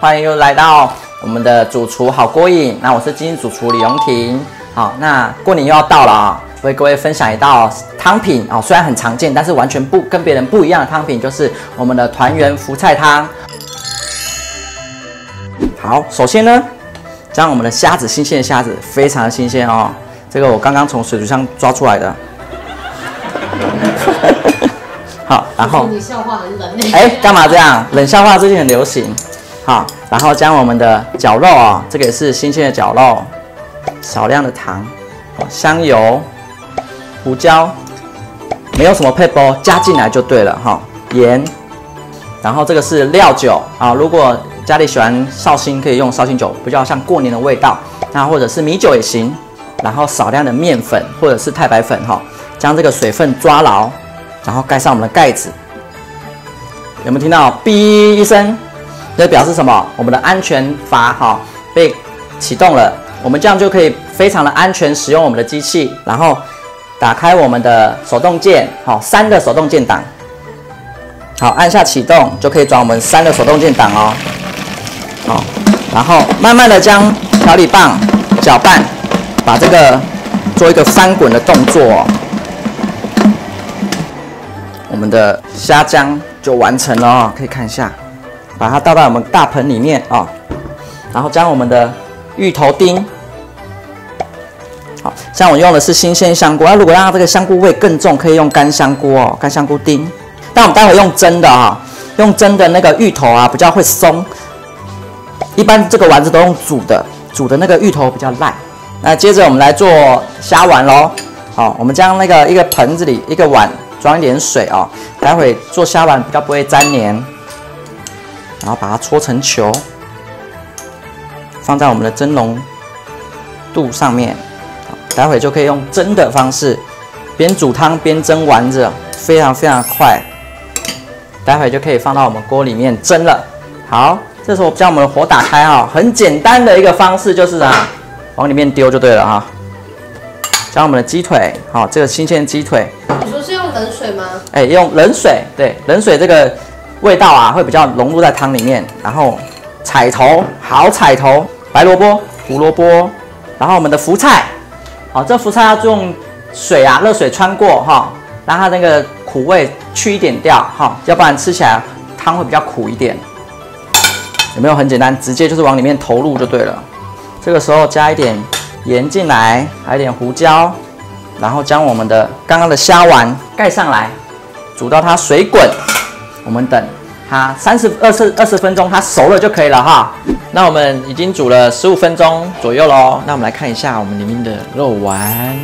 欢迎又来到我们的主厨好锅瘾。那我是今天主厨李荣廷。好，那过年又要到了啊，为各位分享一道汤品哦，虽然很常见，但是完全跟别人不一样的汤品，就是我们的团圆福菜汤。好，首先呢，将我们的虾子，新鲜的虾子，非常的新鲜哦。这个我刚刚从水族箱抓出来的。好，然后你笑话很冷哎，干嘛这样？冷笑话最近很流行。好，然后将我们的绞肉啊，这个也是新鲜的绞肉，少量的糖、香油、胡椒，没有什么配包，加进来就对了哈。盐，然后这个是料酒啊，如果家里喜欢绍兴，可以用绍兴酒，比较像过年的味道。那或者是米酒也行。然后少量的面粉或者是太白粉哈，将这个水分抓牢。然后盖上我们的盖子，有没有听到“哔”一声？这表示什么？我们的安全阀哈被启动了，我们这样就可以非常的安全使用我们的机器。然后打开我们的手动键，好，3的手动键档，好，按下启动就可以转我们3的手动键档哦。好，然后慢慢的将调理棒搅拌，把这个做一个翻滚的动作哦。我们的虾浆就完成了哦，可以看一下，把它倒到我们大盆里面哦，然后将我们的芋头丁，好像我用的是新鲜香菇，那如果让它这个香菇味更重，可以用干香菇哦，干香菇丁。但我们待会用蒸的哈，用蒸的那个芋头啊比较会松，一般这个丸子都用煮的，煮的那个芋头比较烂。那接着我们来做虾丸咯，好，我们将那个一个盆子里一个碗。装一点水哦，待会做虾丸比较不会粘黏，然后把它搓成球，放在我们的蒸笼肚上面，待会就可以用蒸的方式，边煮汤边蒸丸子，非常非常快，待会就可以放到我们锅里面蒸了。好，这时候将我们的火打开哈，很简单的一个方式就是啊，往里面丢就对了哈。将我们的鸡腿，好，这个新鲜鸡腿。 你说是用冷水吗？ 哎，用冷水，对，冷水这个味道啊会比较融入在汤里面。然后彩头，好彩头，白萝卜、胡萝卜，然后我们的福菜，好，这福菜要用水啊，热水穿过哈，让它那个苦味去一点掉哈，要不然吃起来汤会比较苦一点。有没有很简单？直接就是往里面投入就对了。这个时候加一点盐进来，还有一点胡椒。然后将我们的刚刚的虾丸盖上来，煮到它水滚。我们等它20分钟，它熟了就可以了哈。那我们已经煮了15分钟左右咯。那我们来看一下我们里面的肉丸。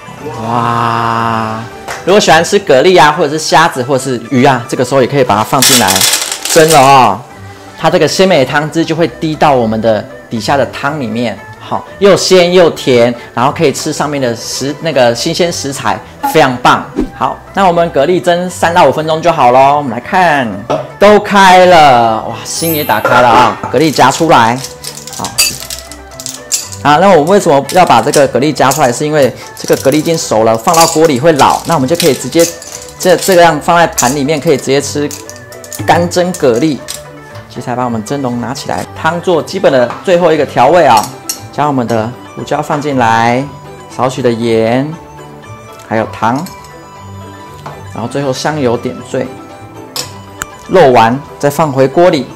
哇！如果喜欢吃蛤蜊啊，或者是虾子，或者是鱼啊，这个时候也可以把它放进来蒸了哦。它这个鲜美的汤汁就会滴到我们的底下的汤里面。好，又鲜又甜，然后可以吃上面的那个新鲜食材，非常棒。好，那我们蛤蜊蒸3到5分钟就好咯。我们来看，都开了，哇，心也打开了啊！蛤蜊夹出来，好，那我们为什么要把这个蛤蜊夹出来？是因为这个蛤蜊已经熟了，放到锅里会老，那我们就可以直接这个样放在盘里面，可以直接吃干蒸蛤蜊。接下来把我们蒸笼拿起来，汤做基本的最后一个调味啊。将我们的胡椒放进来，少许的盐，还有糖，然后最后香油点缀，肉丸再放回锅里。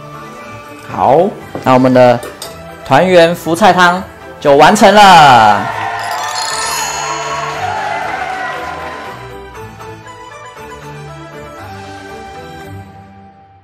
好，那我们的团圆福菜汤就完成了。